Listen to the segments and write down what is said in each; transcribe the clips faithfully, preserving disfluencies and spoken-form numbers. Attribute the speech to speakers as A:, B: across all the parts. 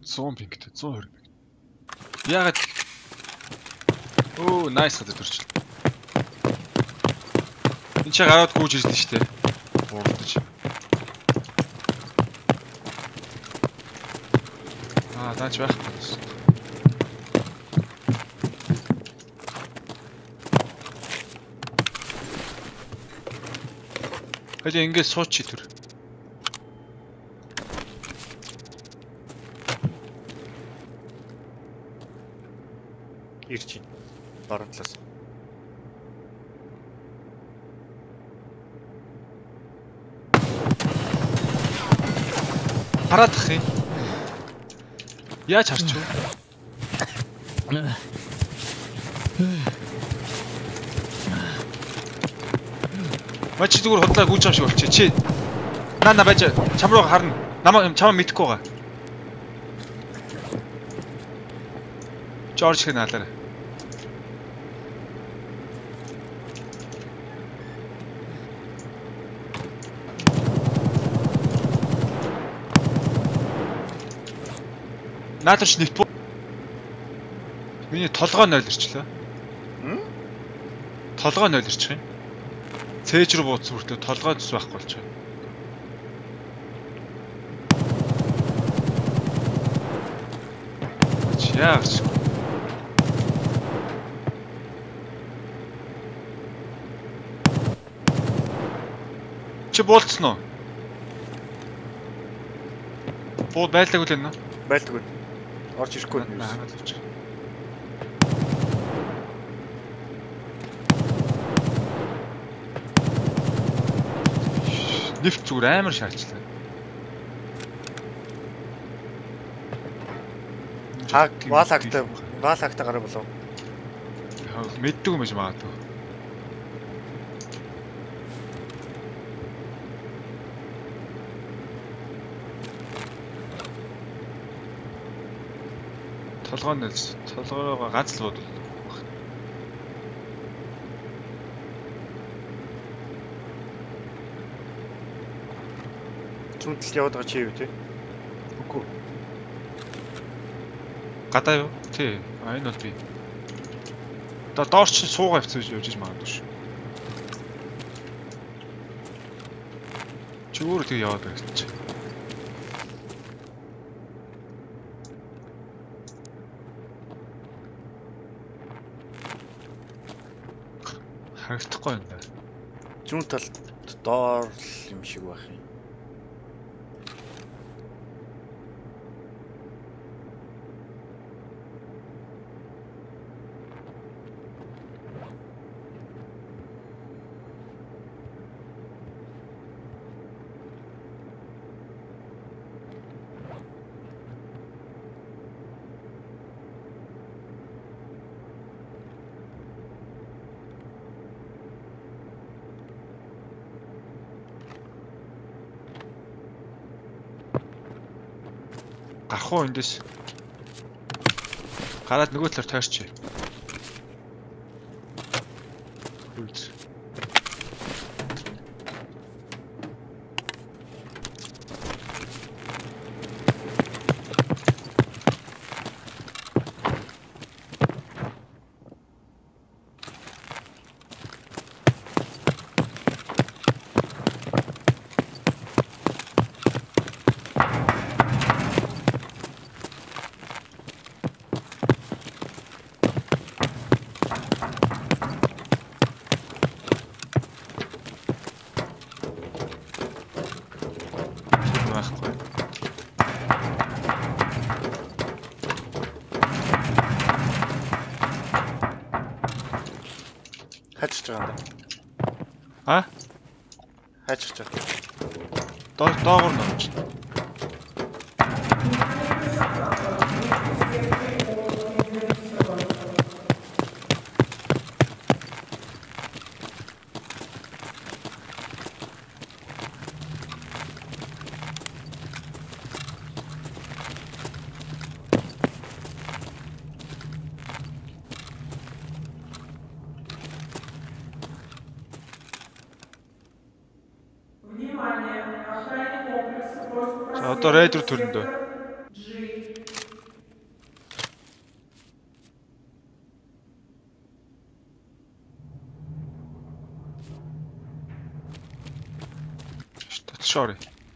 A: сто пингтэй, сто хоёр пинг. Яагаад? Оо, nice хадад төрч. Энд чи гараад гүйж ирсэн шүү дээ. Уралдаж. Аа, даач байхгүй гэсэн. Хажаа ингэж сууч чи төр.
B: Ирчин. Баруун талаас.
A: Хараадах юм. Яаж харч вэ? Мач зүгээр хотлоо гүйж байгаа шиг болчих. Чи наа наа байж чам руу харна. Намаа чамаа мэдхгүй байгаа. Жорж хэн хаалаа. Наадч нэгт. Миний толгой ноль ирчлээ.
B: Хм?
A: Толгой ноль ирчих юм. Цээж рүү бууц хүртэл толгой зүс байхгүй болчих. Яач. Чи болцсон уу? Бууд байлаагүй л энэ.
B: Байлдаггүй. Орж ирэхгүй юм. Нефт зүгээр амар шаарчлаа. Аа, валагтай, валагтай гараа болов.
A: Мэддэг юм биш магадгүй. Толгой нь толгойгоо ганц л бодвол.
B: Зүнтэл яваад байгаа чи юу те?
A: Үгүй. Гадаа юу? Тий. А энэ бол би. Одоо доор чи суугаа авцсан явж иж магадгүй шүү. Чи өөрөө тэг яваад байгаа чи. Харагдахгүй юм байна.
B: Зүүн талд доор юм шиг байх юм.
A: Гарах уу эндээс? Гараад нөгөө талаар тойрч. Үлд.
B: Хайчж байгаа юм да.
A: А?
B: Хайчж байгаа.
A: Доо доогор нөрч.
C: Внимание! Охранник комплекса просит
A: Одоо рейдер төрөндөө.
C: G.
A: Sorry.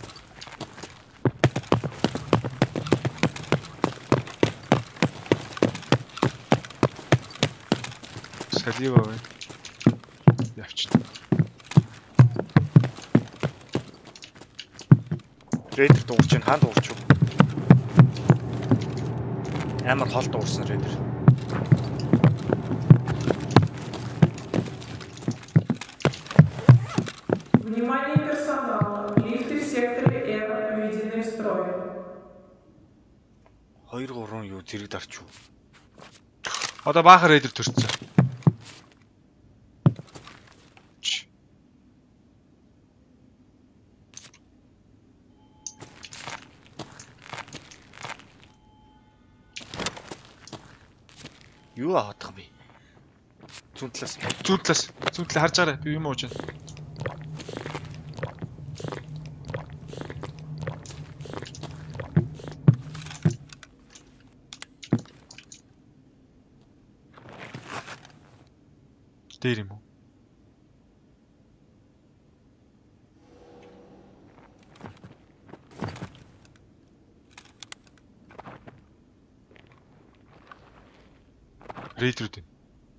A: Салива бай. Явчих.
B: Рейдер дуугч чинь хаан дуугч юу? Амар хол дуурсан рейдер.
C: Внимание персонала. Лифты в секторе Р введены в строй.
B: хоёр гурван юу зэрэг дарч юу?
A: Одоо баахар рейдер төрсөн.
B: Юу авах вэ? Зүүн талаас.
A: Зүүн талаас. Зүүн талаа харж байгаарай. Би юм ууж байна. Дээр юм уу? Рейдер үү?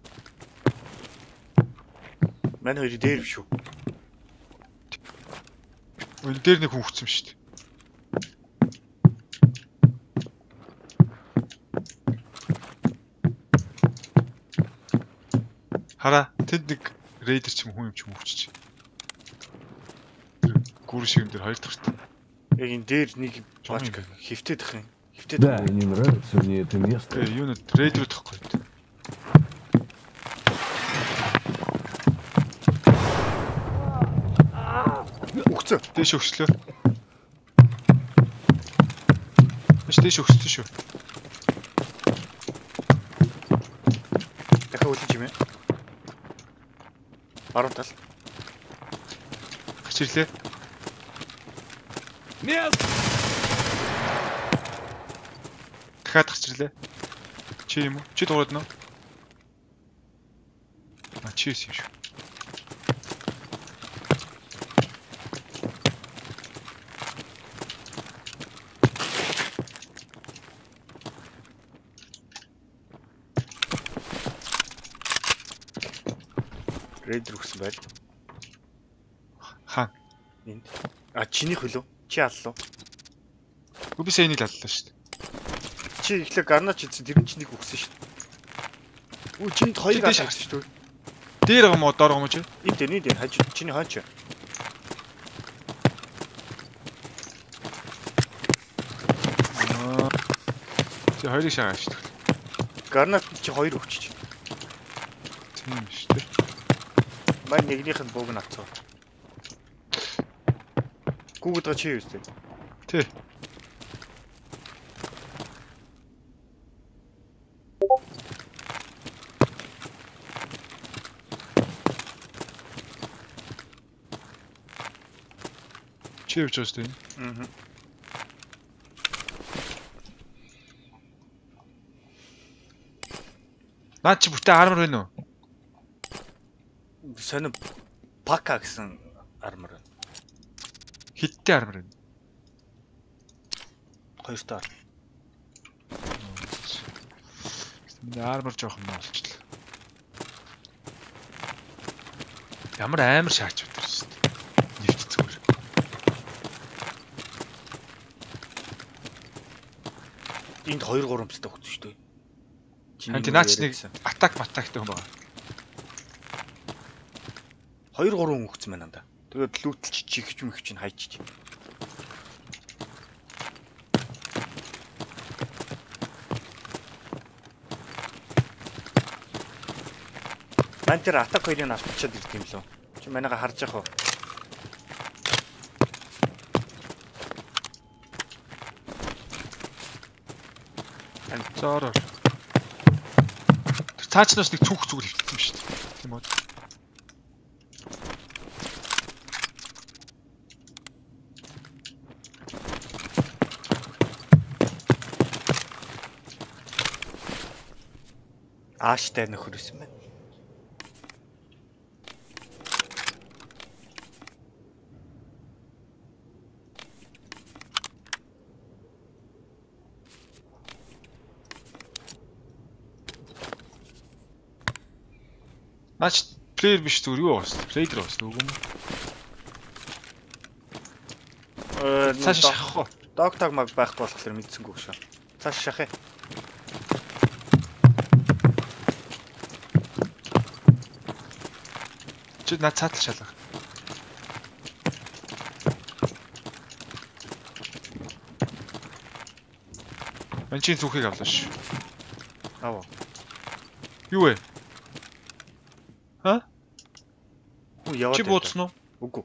B: Мань хоёр дээр биш үү?
A: Өн дээр нэг хүн хүчсэн шүү дээ. Хараа, тэнд нэг рейдер ч юм хүн юм ч юм хүчиж. Гүр шиг юм дээр хоёр дахь шүү дээ.
B: Яг энэ дээр нэг бач хөвтөд ах юм. Хөвтөд.
D: Да, и не нравится мне это место.
A: Э, юу нэ рейдер тахгүй.
B: Үхцээ.
A: Дэш өгслөө. Эш дэш өгсөн шүү.
B: Дахиад үлж юм ээ. Баруун тал.
A: Гарч ирлээ.
D: Нет!
A: Дахиад гарч ирлээ. Чи юм уу? Чи дуурайд нөө? А чи юм шүү.
B: Рейдер өгсөн байл.
A: Хаан.
B: Энд. А чиний хөлөө. Чи аллуу.
A: Би сэнийг аллаа шүү дээ.
B: Чи ихлэ гарнач ийдсэн тэр нь чинийг өгсөн шүү дээ. Үу чинд хоёр
A: Чи дэш
B: гарсан шүү дээ.
A: Дээр байгаа мó доор байгаа мó чи?
B: Энд дээр энд хаж чиний хаач.
A: Аа. Чи хоёрыг шагаа шүү дээ.
B: Гарнач чи хоёр өгч чинь.
A: Тийм шүү дээ.
B: Мань нэгнийх нь бууг нь авцгаа. Гүгэд га чи юу вэ?
A: Тий. Чи явж байгаа шүү дээ.
B: Аа.
A: Наа чи бүтэн армор байна уу?
B: Сонир пака гэсэн армор байна.
A: Хиттэй армор байна.
B: Хоёр таар.
A: Миний армор жоохон болчихлоо. Ямар амар шаач өтер шүү дээ. Нэвт зүгээр.
B: Энд хоёр гурван пистол өгсөн шүү дээ.
A: Ханти наач нэг атак матактай хүн байгаа.
B: хоёр гурван өгсөн байна надаа. Тэгээд лүүтэлч чихч мэгч чинь хайчих. Ман тэр атак хоёрыг авчиад ирд юм лөө. Чи манайга харж яах вэ?
A: Заараа. Цаачнаас нэг цүнх зүгээр хөвтсөн шүү дээ. Тийм үү?
B: Ааштай нөхөр байсан байна.
A: Наач плеер биш зүгээр юу бас? Рейдер бас үгүй юм.
B: Э
A: Цааш шахах уу?
B: дог таг маг байх болохоор мэдсэнгүй шүү. Цааш шахах.
A: Чи над цаатал шалгах. Мэн чи зүхийг авлаа ш.
B: Аваа.
A: Юу вэ? Ха?
B: Уу яваад.
A: Чи бууцсан уу?
B: Үгүй.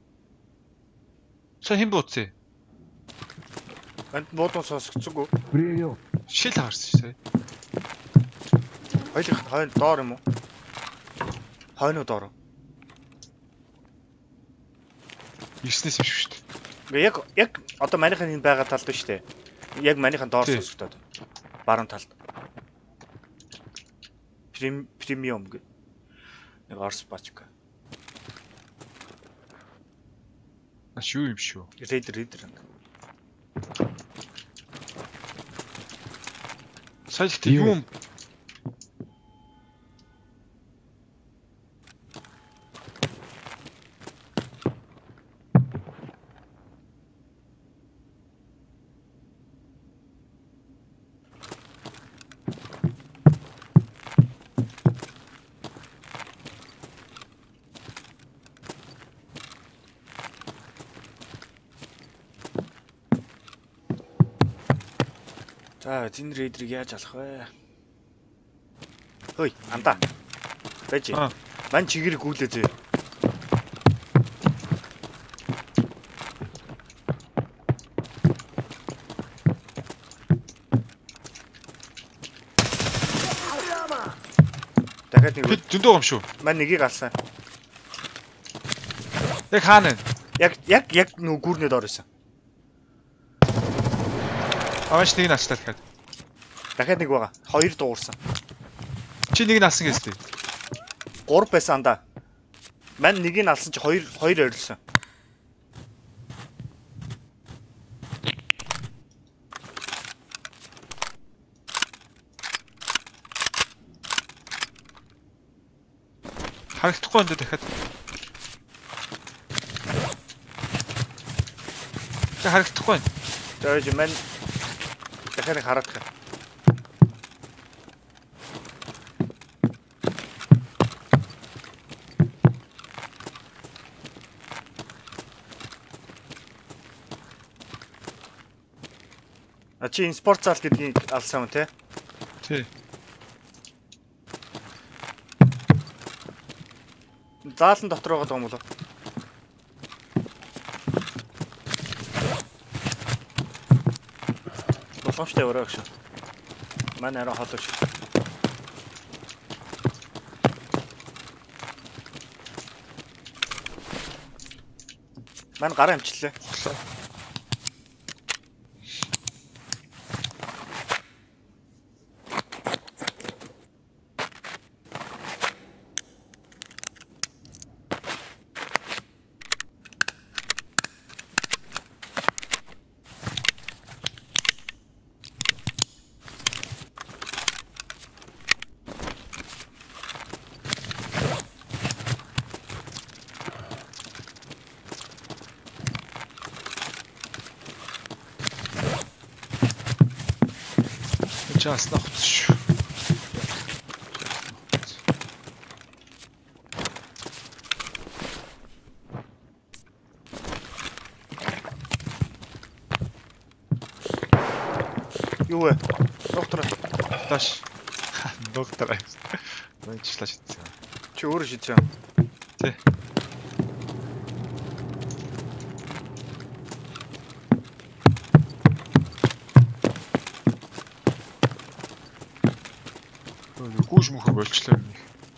A: Са хэн бууцсан?
B: Энд буудсан сонсогцгүй.
D: Прием.
A: Шил харсан ш сая.
B: Хоёрын хойно доор юм уу? Хойно доор.
A: Ирснээс биш шүү дээ.
B: Ингээ яг яг одоо манийхан энэ байгаа талд биш үү? Яг манийхан доор
A: Тий.
B: сонсогдоод. Баруун талд. Прем премиум гэ. Нэг орс бачка.
A: Наач юу юм шүү.
B: Рейдер рейдер.
A: Сая ихтэй юу юм?
B: За, зин рейдрийг яаж алах вэ? Хөөе, андаа. Бэж.
A: Аа.
B: Ман чигэр гүйлээ зөө. Дахиад нэг
A: Би дөндөө юм шүү.
B: ман нэгийг алсан.
A: Яг хаана вэ?
B: Яг яг яг нүү гүрнэд орсон.
A: Аваач нэг нь алчлаа дахиад.
B: Дахиад нэг байгаа. Хоёр дуурсан.
A: Чи нэг нь алсан гэстэй.
B: Гурав байсан андаа. Ман нэгийг алсан чи хоёр хоёр орилсон.
A: Харагдахгүй энэ дахиад. Чи харагдахгүй.
B: Дөөж ман дахиад нэг хараад хаа. А чи энэ спорт зал гэдгийг алсан юм те?
A: Тий.
B: Заалан дотор байгаа юм болов. Боломжтой өрөө гэж. Манай арай холоош. Ман гараа амчлаа.
A: Чаас нахт шүү.
B: Юу вэ? Доктор
A: Таш. Доктор. Мэнчлаа шийдсэн.
B: чи өөрөө шийдсэн.
A: Тий. Гүүш мөхөр болчлоо юм.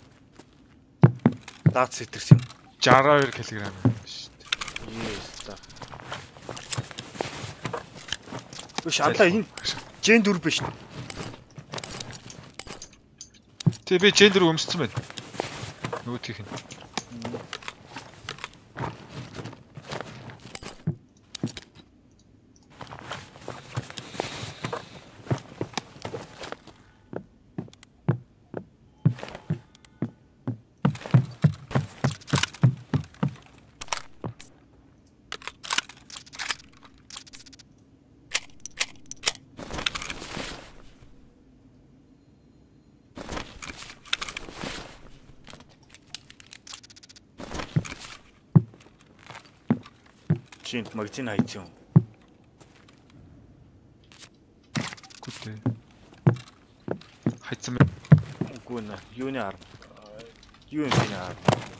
B: Даад сэтэрсэн юм.
A: сиксटी two кг юм шүү дээ.
B: Yes та. Үш андаа энэ жен дүр биш.
A: Тий би гендер өмссөн байна. Нөгөөх нь.
B: Жинт магазин хайцсан.
A: Гүтээ. Хайцсан.
B: Үгүй нэ. Юуны ар. Юу юм бэ наа.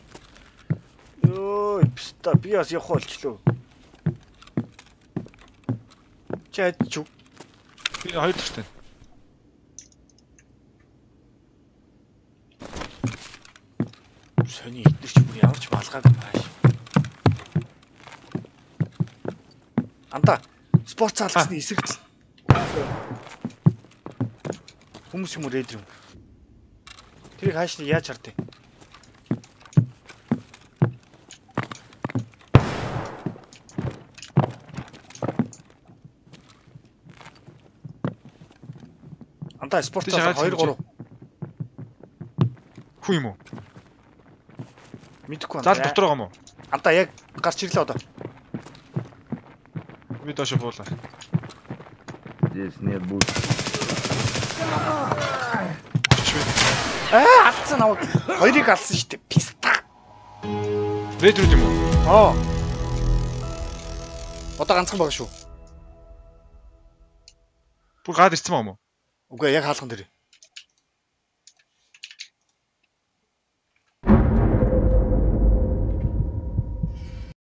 B: Йоо, пста би бас явах болчлоо. Чад чу.
A: Би хоёр дахьтай.
B: Сони идэрч бүр ямар ч малгаагүй мааш. Анда спорт залгасны эсрэг хүмүүс юм рейдер юм. Тэрийг хааш нь яаж хардыг? Анда спорт зал хоёр гурав.
A: Хүү юм уу?
B: Мэдхгүй
A: Зал дотор байгаа юм уу?
B: Анда яг гарч ирлээ одоо.
A: Би доош буулаа.
D: Здесь нет будки.
B: Аа, алдсан аваа. Хоёрыг алсан шүү дээ. Писта.
A: Рэдрүүд юм уу?
B: Аа. Одоо ганцхан байгаа шүү.
A: Бүр гад ирсэн юм уу?
B: Үгүй яг хаалган дээр.